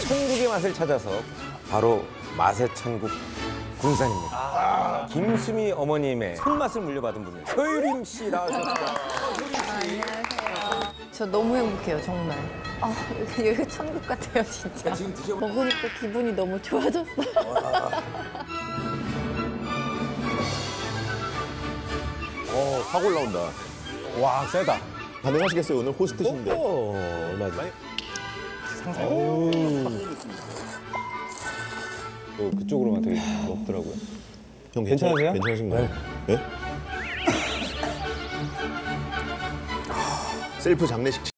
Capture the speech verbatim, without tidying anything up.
천국의 맛을 찾아서 바로 맛의 천국 군산입니다. 아, 김수미 어머님의 손맛을 물려받은 분이에요. 서유림 씨 나오셨습니다. 안녕하세요. 저 너무 행복해요, 정말. 아, 여기, 여기 천국 같아요, 진짜. 지금 드셔 먹으니까 기분이 너무 좋아졌어요. 어, 확 올라온다. 와, 세다. 가능하시겠어요? 오늘 호스트신데. 오, 맞아. 상상이. 또 그쪽으로만 되게 먹더라고요. 형 괜찮으세요? 괜찮으신가요? 네? 셀프 장례식